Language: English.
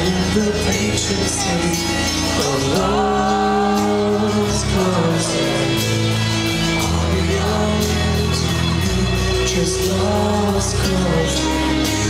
the patron saint of love's closer. All your just lost closure.